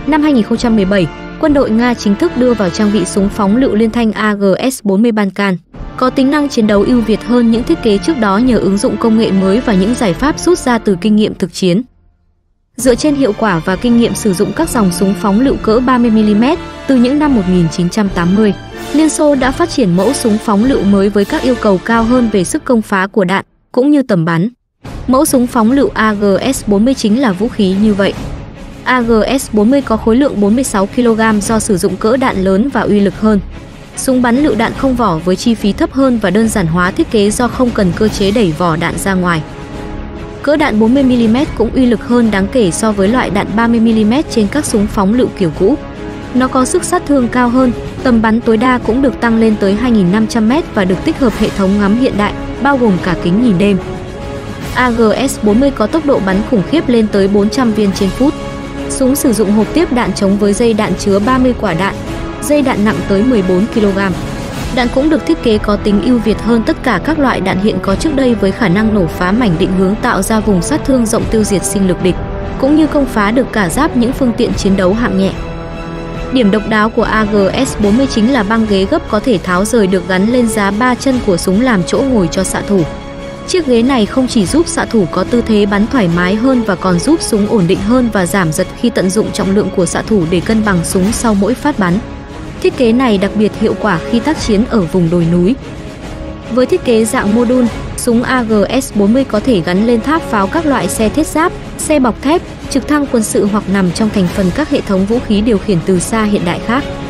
Năm 2017, quân đội Nga chính thức đưa vào trang bị súng phóng lựu liên thanh AGS-40 Balkan, có tính năng chiến đấu ưu việt hơn những thiết kế trước đó nhờ ứng dụng công nghệ mới và những giải pháp rút ra từ kinh nghiệm thực chiến. Dựa trên hiệu quả và kinh nghiệm sử dụng các dòng súng phóng lựu cỡ 30mm từ những năm 1980, Liên Xô đã phát triển mẫu súng phóng lựu mới với các yêu cầu cao hơn về sức công phá của đạn cũng như tầm bắn. Mẫu súng phóng lựu AGS-40 chính là vũ khí như vậy. AGS-40 có khối lượng 46 kg do sử dụng cỡ đạn lớn và uy lực hơn. Súng bắn lựu đạn không vỏ với chi phí thấp hơn và đơn giản hóa thiết kế do không cần cơ chế đẩy vỏ đạn ra ngoài. Cỡ đạn 40mm cũng uy lực hơn đáng kể so với loại đạn 30mm trên các súng phóng lựu kiểu cũ. Nó có sức sát thương cao hơn, tầm bắn tối đa cũng được tăng lên tới 2.500m và được tích hợp hệ thống ngắm hiện đại, bao gồm cả kính nhìn đêm. AGS-40 có tốc độ bắn khủng khiếp lên tới 400 viên trên phút. Súng sử dụng hộp tiếp đạn trống với dây đạn chứa 30 quả đạn, dây đạn nặng tới 14 kg. Đạn cũng được thiết kế có tính ưu việt hơn tất cả các loại đạn hiện có trước đây với khả năng nổ phá mảnh định hướng tạo ra vùng sát thương rộng tiêu diệt sinh lực địch, cũng như công phá được cả giáp những phương tiện chiến đấu hạng nhẹ. Điểm độc đáo của AGS-40 chính là băng ghế gấp có thể tháo rời được gắn lên giá 3 chân của súng làm chỗ ngồi cho xạ thủ. Chiếc ghế này không chỉ giúp xạ thủ có tư thế bắn thoải mái hơn và còn giúp súng ổn định hơn và giảm giật khi tận dụng trọng lượng của xạ thủ để cân bằng súng sau mỗi phát bắn. Thiết kế này đặc biệt hiệu quả khi tác chiến ở vùng đồi núi. Với thiết kế dạng mô-đun, súng AGS-40 có thể gắn lên tháp pháo các loại xe thiết giáp, xe bọc thép, trực thăng quân sự hoặc nằm trong thành phần các hệ thống vũ khí điều khiển từ xa hiện đại khác.